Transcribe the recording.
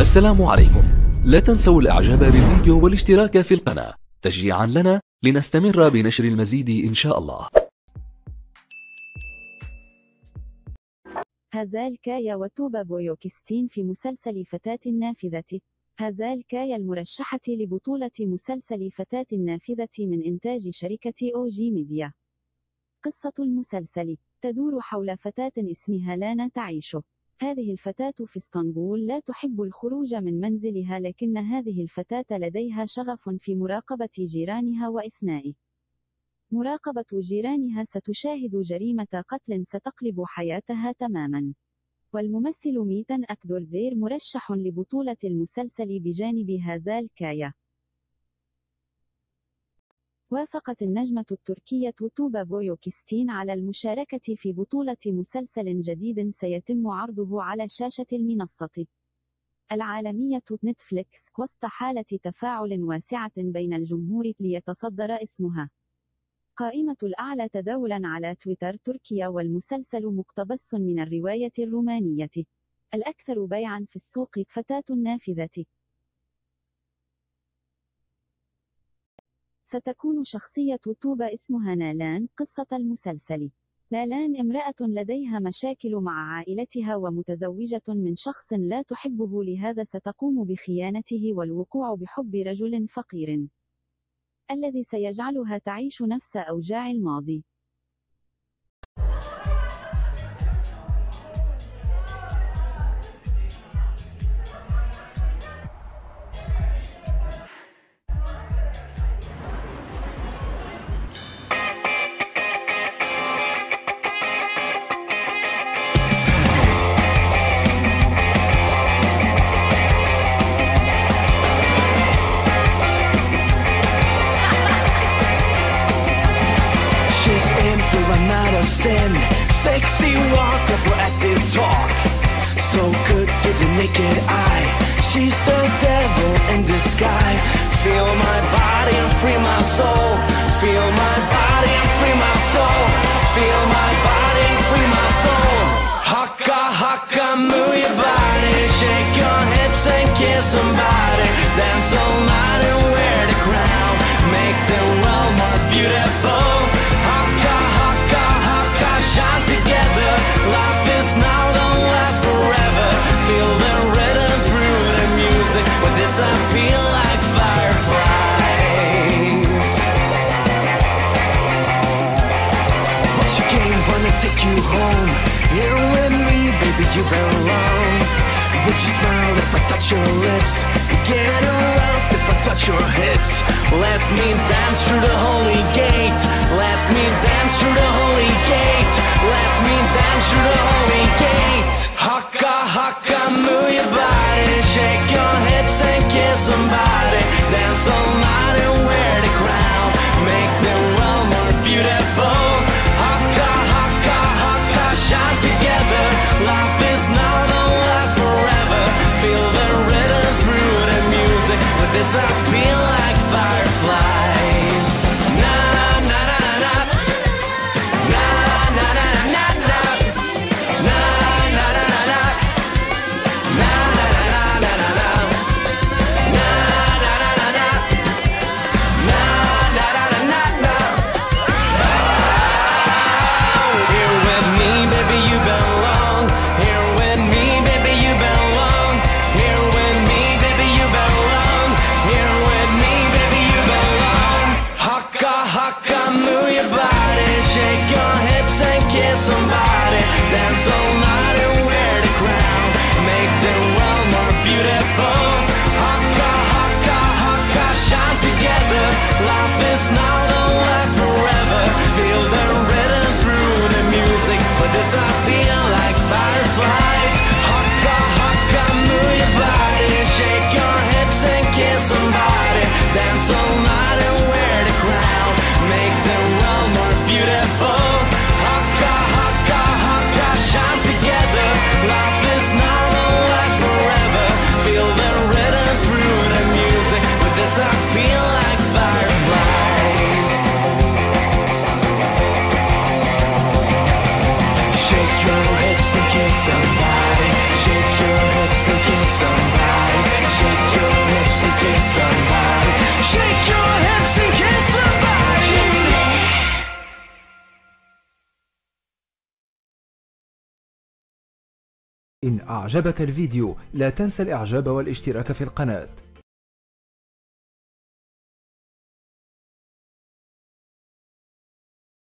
السلام عليكم. لا تنسوا الاعجاب بالفيديو والاشتراك في القناة تشجيعا لنا لنستمر بنشر المزيد إن شاء الله. هازال كايا وتوبا بويوكستين في مسلسل فتاة النافذة. هازال كايا المرشحة لبطولة مسلسل فتاة النافذة من إنتاج شركة أوجي ميديا. قصة المسلسل تدور حول فتاة اسمها لانا تعيش. هذه الفتاة في اسطنبول لا تحب الخروج من منزلها، لكن هذه الفتاة لديها شغف في مراقبة جيرانها وإثناء مراقبة جيرانها ستشاهد جريمة قتل ستقلب حياتها تماما. والممثل ميتان أكدوردير مرشح لبطولة المسلسل بجانب هازال كايا. وافقت النجمة التركية توبا بويوكستين على المشاركة في بطولة مسلسل جديد سيتم عرضه على شاشة المنصة العالمية نتفليكس وسط حالة تفاعل واسعة بين الجمهور ليتصدر اسمها قائمة الأعلى تداولا على تويتر تركيا، والمسلسل مقتبس من الرواية الرومانية الأكثر بيعا في السوق فتاة النافذة. ستكون شخصية توبا اسمها نالان. قصة المسلسل: نالان امرأة لديها مشاكل مع عائلتها ومتزوجة من شخص لا تحبه، لهذا ستقوم بخيانته والوقوع بحب رجل فقير الذي سيجعلها تعيش نفس أوجاع الماضي. Sin, sexy walk, a proactive talk, so good to the naked eye. She's the devil in disguise. Feel my body and free my soul. Feel my body and free my soul. Feel my body and free my soul. Haka haka, move your body, shake your hips and kiss somebody. Dance all night and wear the crown. Make the world more beautiful. Shine together, life is now, don't last forever. Feel the rhythm through the music. With this I feel like fireflies. What's your game? Wanna take you home? Here with me, baby, you belong. Would you smile if I touch your lips? Get aroused if I touch your hips. Let me dance through the holy gate. Let me dance through the holy gate. Let me dance through the holy gate. Haka haka, move your body, shake your hips and kiss somebody. Dance all night and wear the crown. Make the world more beautiful. Haka haka haka, shine together. Life is now, don't last forever. Feel the rhythm through the music. With this I feel like fireflies. Na na na na na na na na na na na na na na na. إن أعجبك الفيديو لا تنسى الإعجاب والاشتراك في القناة.